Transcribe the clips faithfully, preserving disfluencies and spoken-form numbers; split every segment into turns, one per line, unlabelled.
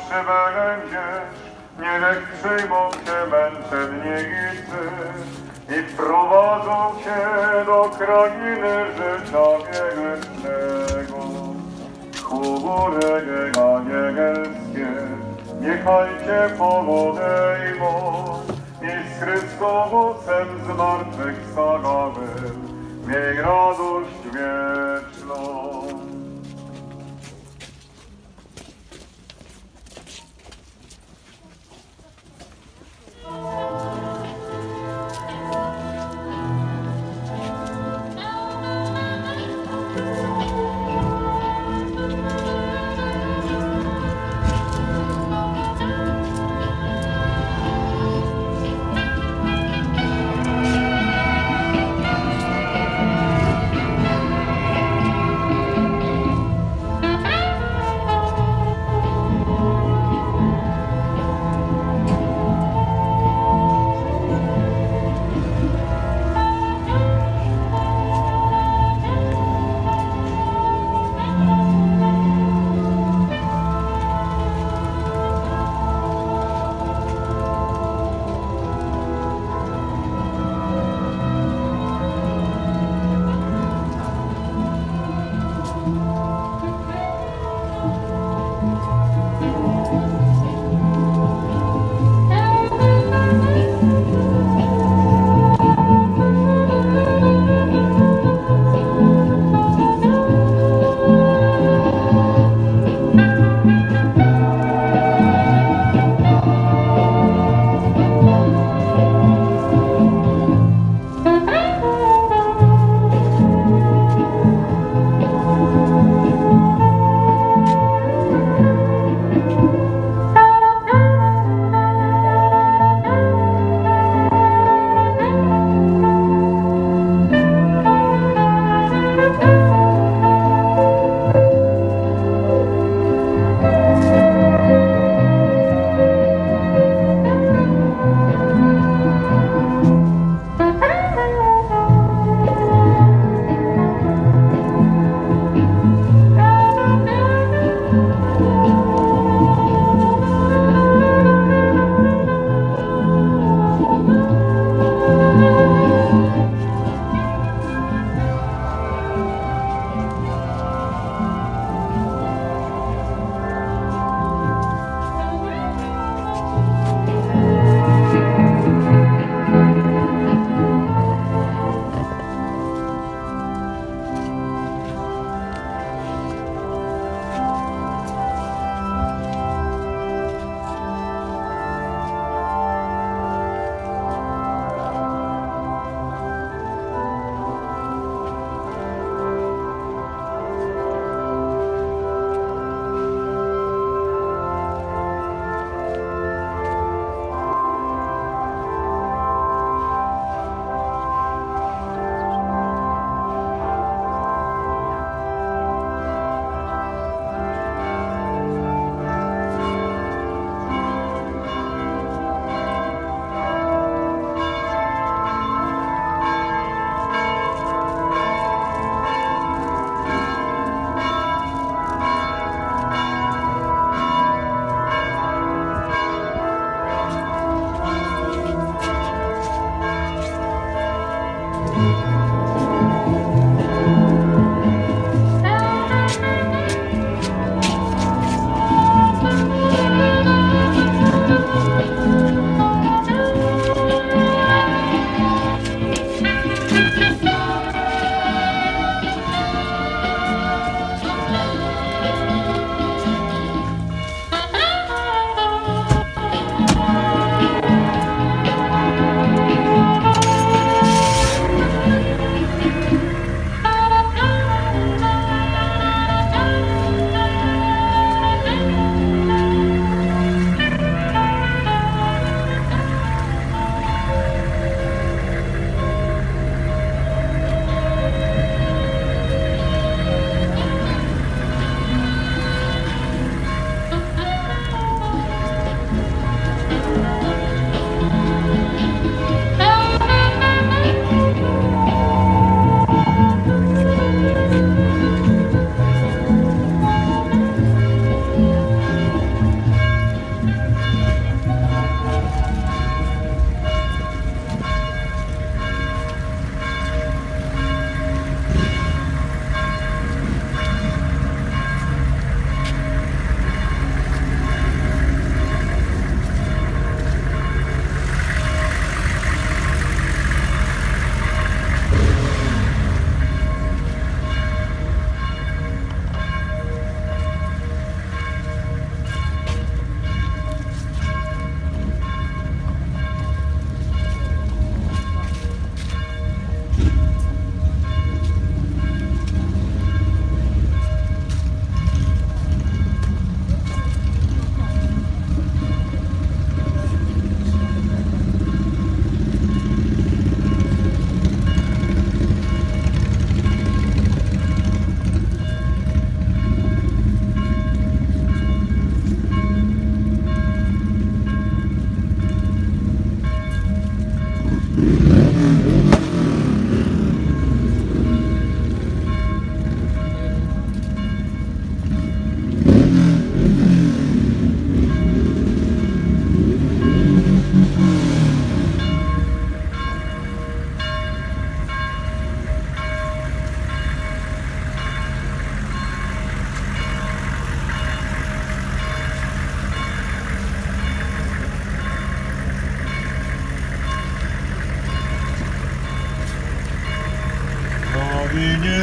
przybędziesz, niech przyjmą cię męczennicy i wprowadzą cię do krainy życia wiecznego. Chmurek anielskie, niechaj cię podejmą i z Chrystusem zmartwychwstałym miej radość wieczną.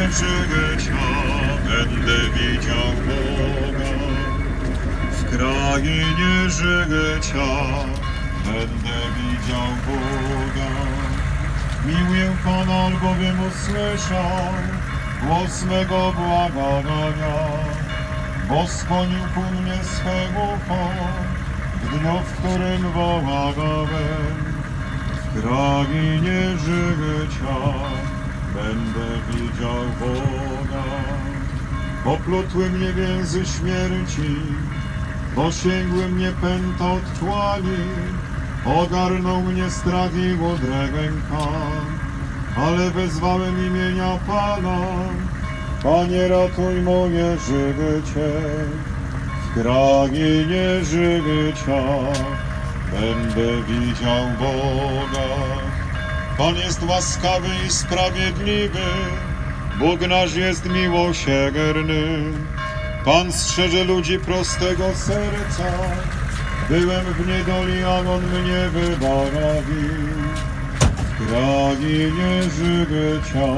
życia będę widział Boga. W krainie życia będę widział Boga. Miłuję Pana, albowiem usłyszał głos mego błagania, bo skłonił ku mnie swe ucho w dniu, w którym wołałem. W krainie życia będę widział Boga. Poplotły mnie więzy śmierci, dosięgły mnie pęta otchłani, ogarnął mnie strach i udręka, ale wezwałem imienia Pana. Panie, ratuj moje życie. W krainie życia będę widział Boga. Pan jest łaskawy i sprawiedliwy, Bóg nasz jest miłosierny. Pan strzeże ludzi prostego serca. Byłem w niedoli, a On mnie wybawił. W krainie życia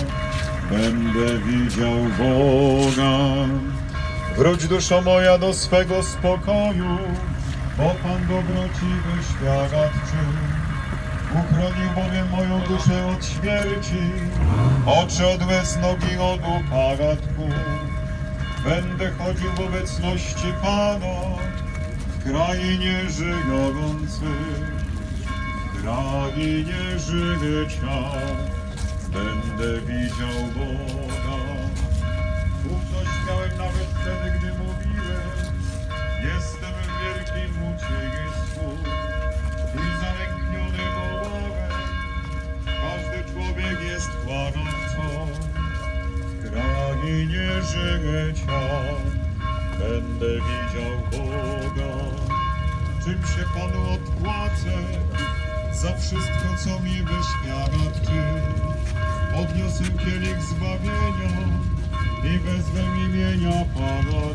będę widział Boga. Wróć, duszo moja, do swego spokoju, bo Pan dobrociwy świadczy. Uchronił bowiem moją duszę od śmierci, oczy od łez, nogi od upadku. Będę chodził w obecności Pana, w krainie żyjących. W krainie życia będę widział Boga. Ufność miałem nawet wtedy, gdy mówiłem, jestem w wielkim uciekisku i zalękniony wołałem. Każdy człowiek jest kłamcą. W krainie życia będę widział Boga. Czym się Panu odpłacę za wszystko, co mi wyświadczył? Podniosę kielich zbawienia i wezwę imienia Pana.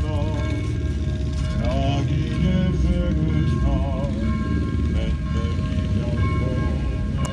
W krainie życia będę widział Boga.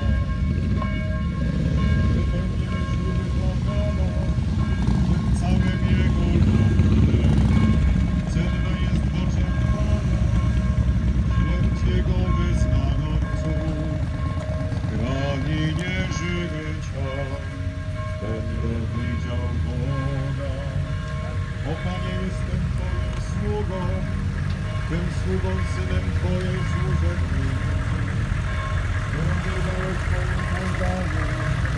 Wypełnię śluby dla Pana przed całym Jego ludem. Cenna jest w oczach Pana śmierć Jego wyznawców. W krainie życia będę widział Boga. O Panie, jestem Twoim sługą, tym sługą, synem Twojej służebnicy. Rozwiązałeś moim kazaniem,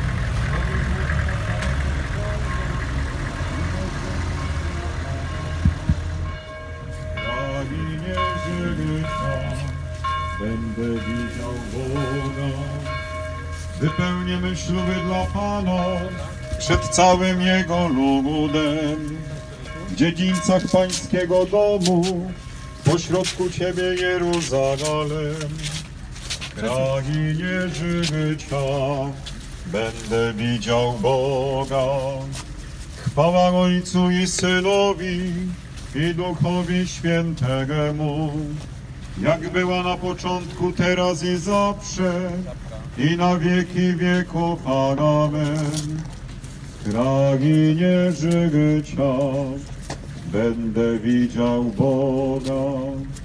w krainie życia będę widział Boga. Wypełniamy śluby dla Pana przed całym Jego ludem. W dziedzińcach Pańskiego domu, pośrodku Ciebie Jeruzalem. W krainie życia będę widział Boga. Chwała Ojcu i Synowi i Duchowi Świętemu, jak była na początku, teraz i zawsze, i na wieki wieków. Amen. W krainie życia będę widział Boga.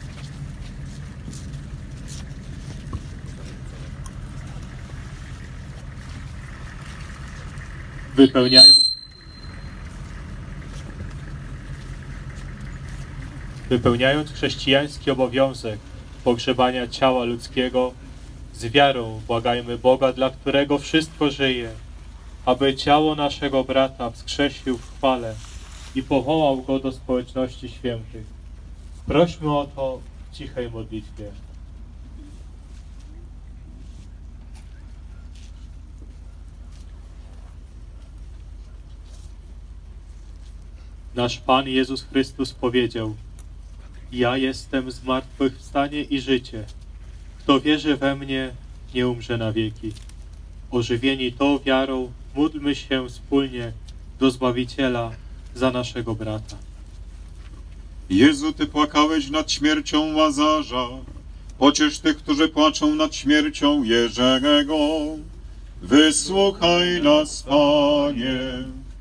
Wypełniając, wypełniając chrześcijański obowiązek pogrzebania ciała ludzkiego, z wiarą błagajmy Boga, dla którego wszystko żyje, aby ciało naszego brata wskrzesił w chwale i powołał go do społeczności świętych. Prośmy o to w cichej modlitwie. Nasz Pan Jezus Chrystus powiedział: ja jestem zmartwychwstanie i życie. Kto wierzy we mnie, nie umrze na wieki. Ożywieni tą wiarą, módlmy się wspólnie do Zbawiciela za naszego brata.
Jezu, Ty płakałeś nad śmiercią Łazarza. Pociesz tych, którzy płaczą nad śmiercią Jerzego. Wysłuchaj nas, Panie.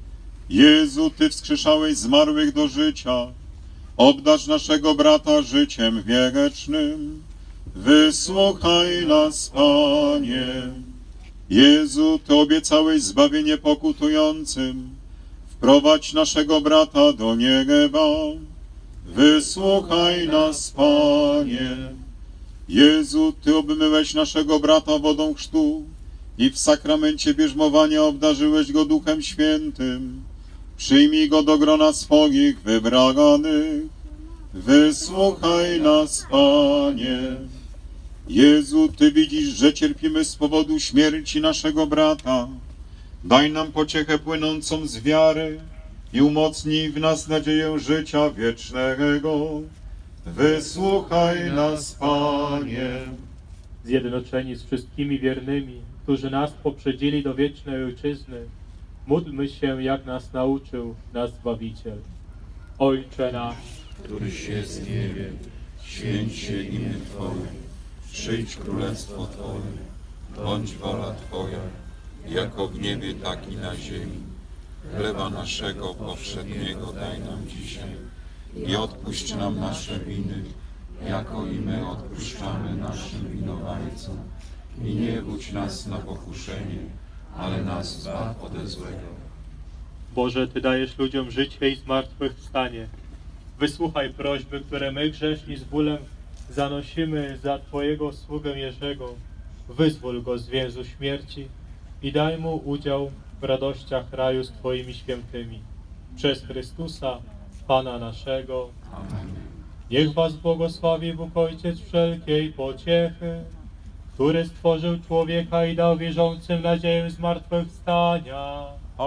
Jezu, Ty wskrzeszałeś zmarłych do życia, obdarz naszego brata życiem wiecznym. Wysłuchaj nas, Panie. Jezu, Ty obiecałeś zbawienie pokutującym, wprowadź naszego brata do nieba. Wysłuchaj nas, Panie. Jezu, Ty obmyłeś naszego brata wodą chrztu i w sakramencie bierzmowania obdarzyłeś go Duchem Świętym. Przyjmij go do grona swoich wybranych. Wysłuchaj nas, Panie. Jezu, Ty widzisz, że cierpimy z powodu śmierci naszego brata. Daj nam pociechę płynącą z wiary i umocnij w nas nadzieję życia wiecznego. Wysłuchaj nas, Panie.
Zjednoczeni z wszystkimi wiernymi, którzy nas poprzedzili do wiecznej Ojczyzny, módlmy się, jak nas nauczył nasz Zbawiciel. Ojcze nasz,
któryś jest w niebie, święć się imię Twoje, przyjdź królestwo Twoje, bądź wola Twoja, jako w niebie, tak i na ziemi. Chleba naszego powszedniego daj nam dzisiaj i odpuść nam nasze winy, jako i my odpuszczamy naszym winowajcom. I nie wódź nas na pokuszenie, ale nas zbaw ode złego.
Boże, Ty dajesz ludziom życie i zmartwychwstanie. Wysłuchaj prośby, które my grzeszni z bólem zanosimy za Twojego sługę Jerzego. Wyzwól go z więzu śmierci i daj mu udział w radościach raju z Twoimi świętymi. Przez Chrystusa, Pana naszego.
Amen.
Niech Was błogosławi Bóg Ojciec wszelkiej pociechy, który stworzył człowieka i dał wierzącym nadzieję zmartwychwstania.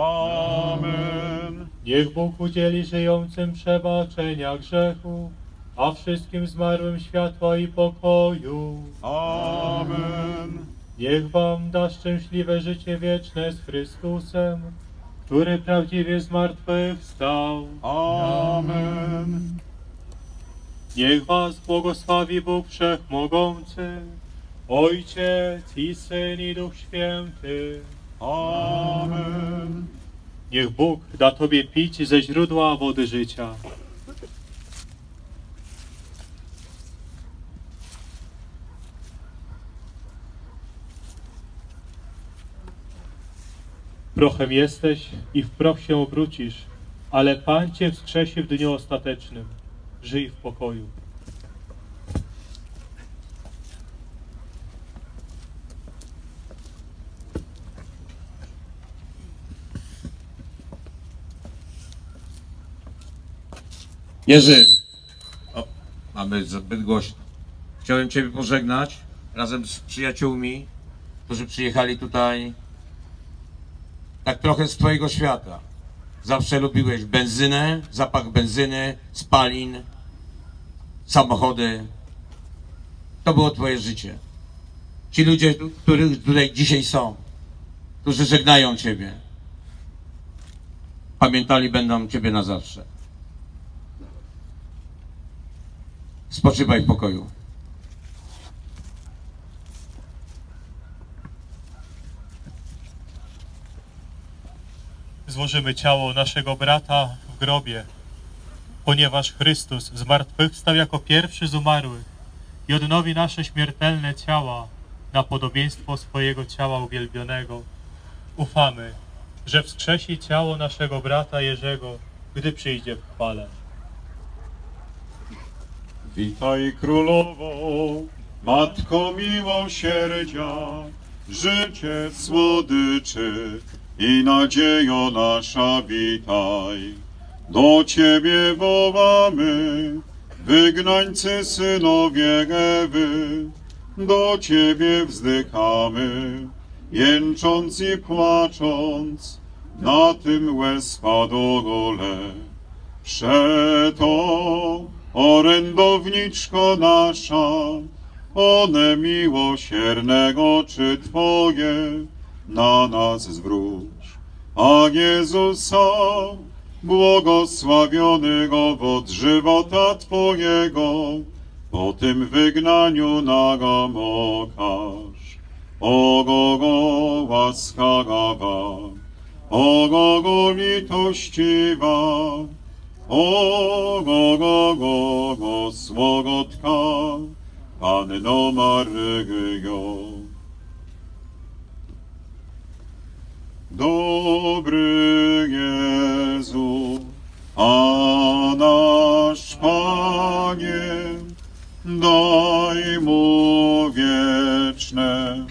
Amen.
Niech Bóg udzieli żyjącym przebaczenia grzechu, a wszystkim zmarłym światła i pokoju.
Amen.
Niech Wam da szczęśliwe życie wieczne z Chrystusem, który prawdziwie zmartwychwstał.
Amen.
Niech Was błogosławi Bóg Wszechmogący, Ojciec i Syn i Duch Święty.
Amen.
Niech Bóg da Tobie pić ze źródła wody życia. Prochem jesteś i w proch się obrócisz, ale Pan Cię wskrzesi w dniu ostatecznym. Żyj w pokoju.
Jerzy, o, mamy zbyt głośno. Chciałem Ciebie pożegnać razem z przyjaciółmi, którzy przyjechali tutaj tak trochę z Twojego świata. Zawsze lubiłeś benzynę, zapach benzyny, spalin, samochody. To było Twoje życie. Ci ludzie, którzy tutaj dzisiaj są, którzy żegnają Ciebie, pamiętali będą Ciebie na zawsze. Spoczywaj w pokoju.
Złożymy ciało naszego brata w grobie, ponieważ Chrystus zmartwychwstał jako pierwszy z umarłych i odnowi nasze śmiertelne ciała na podobieństwo swojego ciała uwielbionego. Ufamy, że wskrzesi ciało naszego brata Jerzego, gdy przyjdzie w chwale.
Witaj królowo, matko miłosierdzia, życie słodyczy i nadziejo nasza witaj. Do Ciebie wołamy, wygnańcy synowie Ewy, do Ciebie wzdychamy, jęcząc i płacząc na tym łez padole. Przeto, orędowniczko nasza, one miłosierne oczy Twoje na nas zwróć, a Jezusa, błogosławiony owoc żywota Twojego, po tym wygnaniu nam okaż. Ogo go łaskawa, O go, go litościwa, o go, go, go, go słogotka, Panno Maryjo. Dobry Jezu, a nasz Panie, daj mu wieczne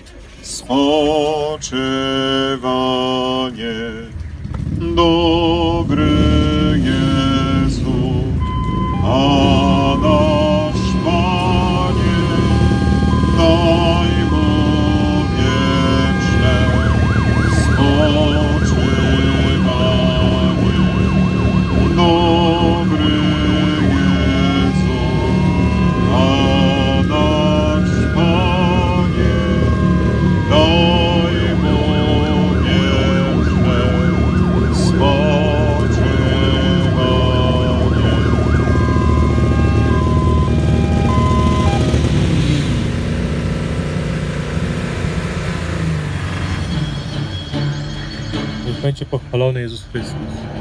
spoczywanie. Dobry Jezu, a nasz Panie, daj mu wieczne spoczywanie. Dobry Jezu, a nasz Panie, daj mu wieczne spoczywanie.
Niech będzie pochwalony Jezus Chrystus.